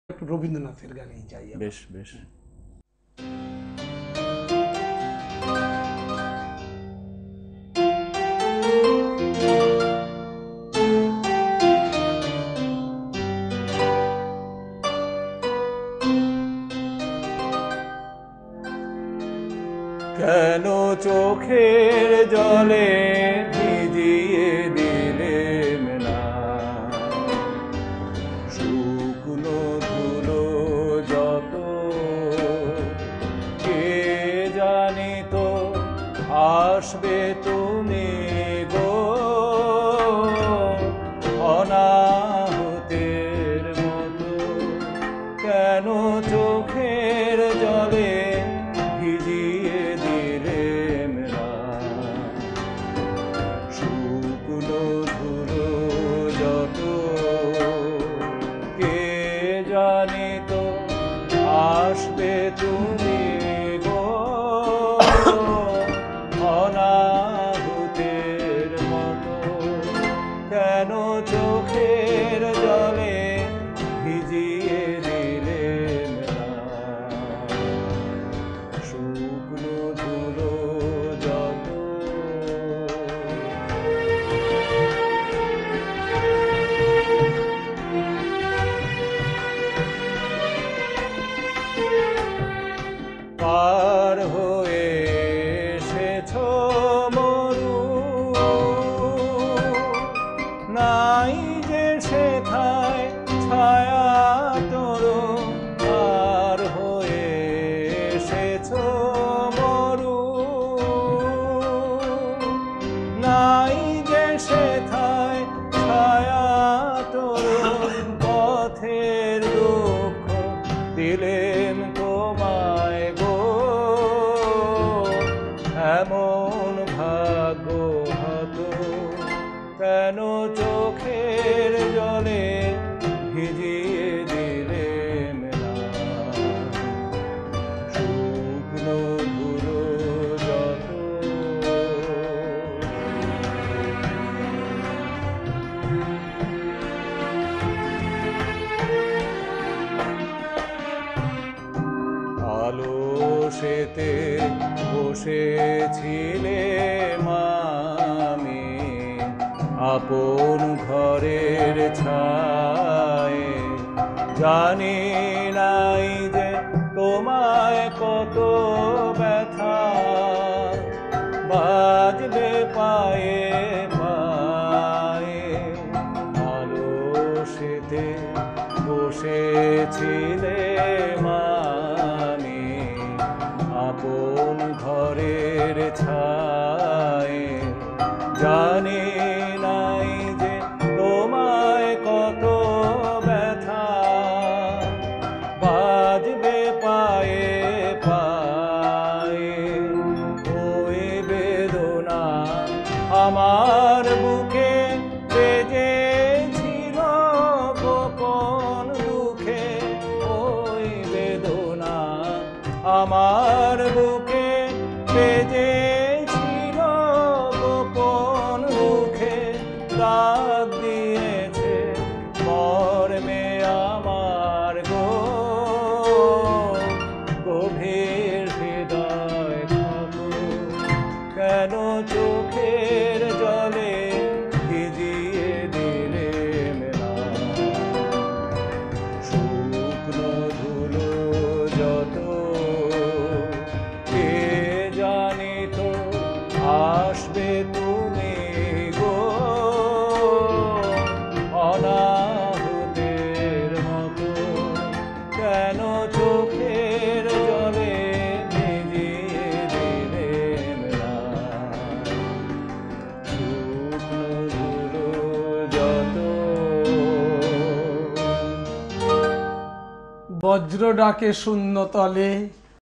একটু রবীন্দ্রনাথের গানেই যাই। বেশ বেশ। কেন চোখের জলে ভিজিয়ে দিলে না শুকনো ধুলো যত, কে জানি তো আসবে তুমি গো অনাহতের মতো। কেন চোখের জলে ভিজিয়ে দিলে না শুকনো ধুলো যত, কে জানি তো আসবে তুমি গো অনাহুতের মতো। কেন চোখের জলে ভিজিয়ে দিলে না শুকনো ধুলো যত। পার হয়ে এসেছো মরু, নাই যে সেথায় ছায়া তরু। পার হয়ে এসেছো মরু, নাই যে সেথায় ছায়া তরু। পথের দুঃখ দিলেন তোমায় গো, এমন ভাগ্য হতো। কেন চোখের জলে ভিজিয়ে দিলে না শুকনো ধুলো যত। আলো সেতে বসেছিলে মামি আপন ঘরের ছায়ে। জানি নাই যে তোমায় কত ব্যথা বাজবে পায়ে পায়ে। আলো সেতে বসেছিলে মামি আপন ঘরের ছায়ে। জানি নাই যে তোমায় কত ব্যথা বাজবে পায়ে পায়ে। ওই বেদনা আমার বুকে বেজেছিল গোপন দুঃখে। ওই বেদনা আমার বুকে বেজেছিল গোপন দুঃখে। ডাক দিয়েছে মর্মে আমার গো গভীর হৃদয় থাকো। কেন চোখের জলে ভিজিয়ে দিলে না শুকনো ধুলো যত। কে জানি তো আসবে তুমি গো অনাহুতের মতো। কেন চোখের জলে ভিজিয়ে দিলে না শুকনো ধুলো যত। বজ্র ডাকে শূন্য তলে